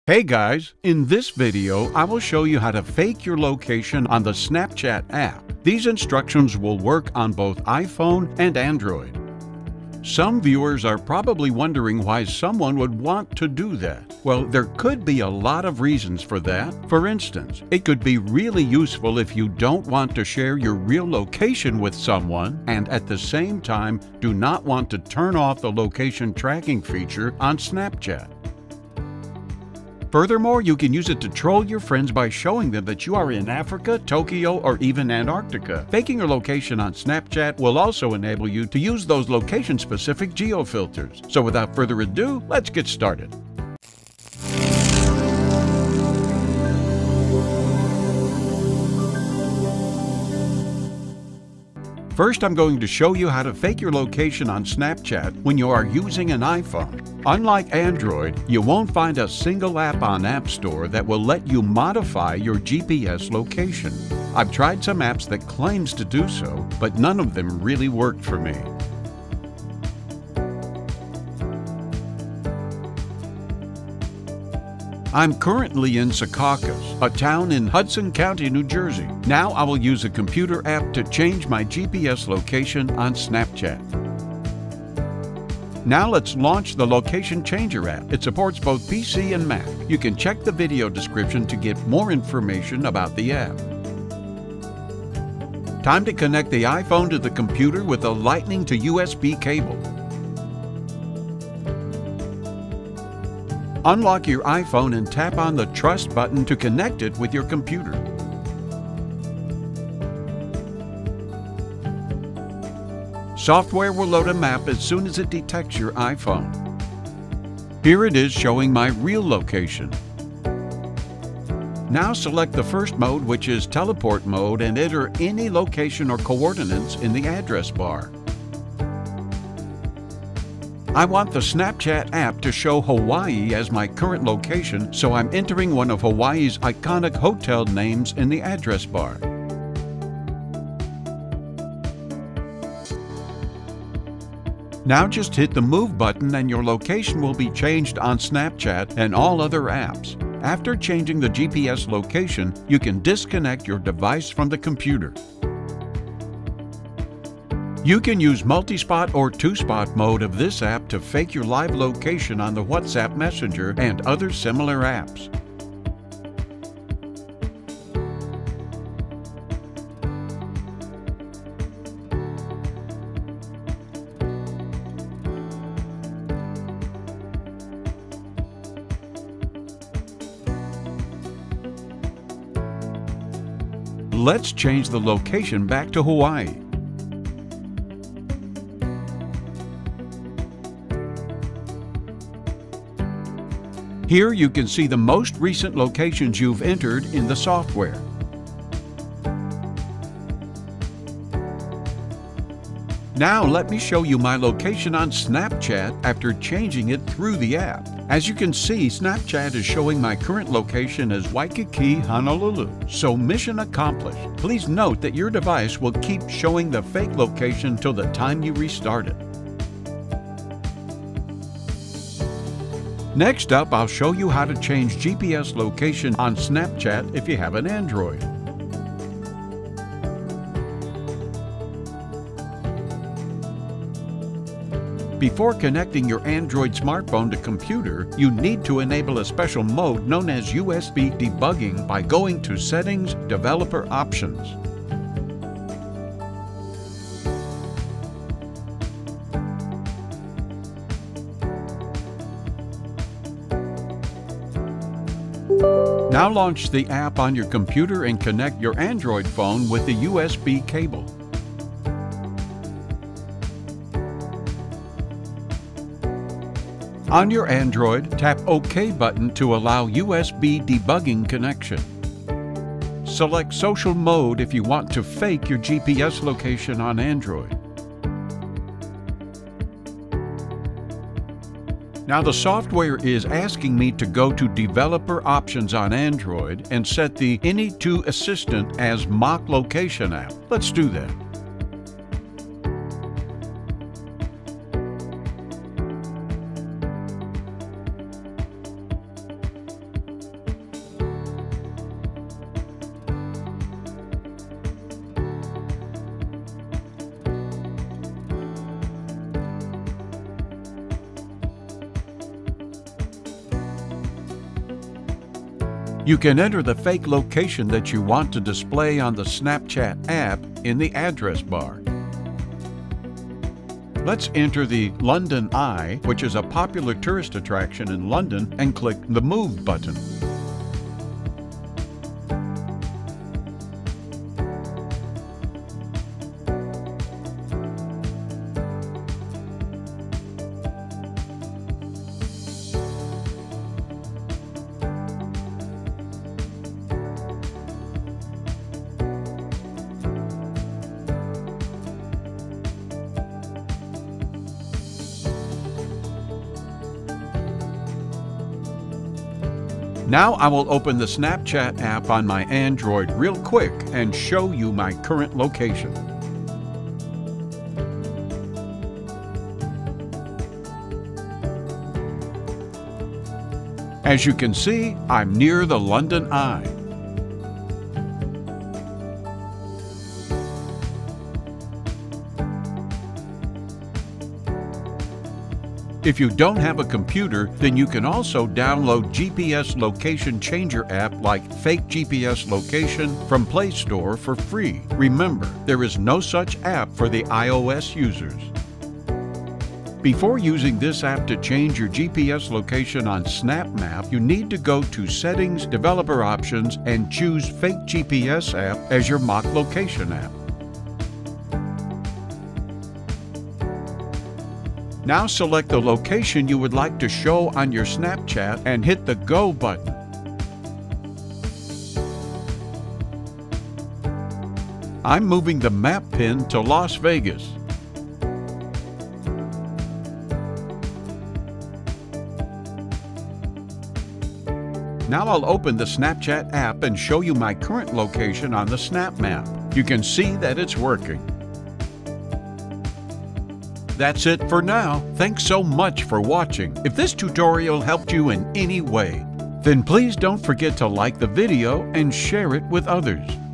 Hey guys, in this video I will show you how to fake your location on the Snapchat app. These instructions will work on both iPhone and Android. Some viewers are probably wondering why someone would want to do that. Well, there could be a lot of reasons for that. For instance, it could be really useful if you don't want to share your real location with someone and at the same time do not want to turn off the location tracking feature on Snapchat. Furthermore, you can use it to troll your friends by showing them that you are in Africa, Tokyo, or even Antarctica. Faking your location on Snapchat will also enable you to use those location-specific geofilters. So without further ado, let's get started. First, I'm going to show you how to fake your location on Snapchat when you are using an iPhone. Unlike Android, you won't find a single app on App Store that will let you modify your GPS location. I've tried some apps that claims to do so, but none of them really worked for me. I'm currently in Secaucus, a town in Hudson County, New Jersey. Now I will use a computer app to change my GPS location on Snapchat. Now let's launch the Location Changer app. It supports both PC and Mac. You can check the video description to get more information about the app. Time to connect the iPhone to the computer with a Lightning to USB cable. Unlock your iPhone and tap on the Trust button to connect it with your computer. Software will load a map as soon as it detects your iPhone. Here it is showing my real location. Now select the first mode, which is teleport mode, and enter any location or coordinates in the address bar. I want the Snapchat app to show Hawaii as my current location, so I'm entering one of Hawaii's iconic hotel names in the address bar. Now just hit the Move button and your location will be changed on Snapchat and all other apps. After changing the GPS location, you can disconnect your device from the computer. You can use multi-spot or two-spot mode of this app to fake your live location on the WhatsApp Messenger and other similar apps. Let's change the location back to Hawaii. Here you can see the most recent locations you've entered in the software. Now let me show you my location on Snapchat after changing it through the app. As you can see, Snapchat is showing my current location as Waikiki, Honolulu. So mission accomplished. Please note that your device will keep showing the fake location till the time you restart it. Next up, I'll show you how to change GPS location on Snapchat if you have an Android. Before connecting your Android smartphone to computer, you need to enable a special mode known as USB debugging by going to Settings, Developer Options. Now launch the app on your computer and connect your Android phone with the USB cable. On your Android, tap OK button to allow USB debugging connection. Select Social Mode if you want to fake your GPS location on Android. Now the software is asking me to go to Developer Options on Android and set the Any2 Assistant as Mock Location app. Let's do that. You can enter the fake location that you want to display on the Snapchat app in the address bar. Let's enter the London Eye, which is a popular tourist attraction in London, and click the Move button. Now I will open the Snapchat app on my Android real quick and show you my current location. As you can see, I'm near the London Eye. If you don't have a computer, then you can also download GPS location changer app like Fake GPS Location from Play Store for free. Remember, there is no such app for the iOS users. Before using this app to change your GPS location on Snap Map, you need to go to Settings, Developer Options, and choose Fake GPS app as your mock location app. Now select the location you would like to show on your Snapchat and hit the Go button. I'm moving the map pin to Las Vegas. Now I'll open the Snapchat app and show you my current location on the Snap Map. You can see that it's working. That's it for now. Thanks so much for watching. If this tutorial helped you in any way, then please don't forget to like the video and share it with others.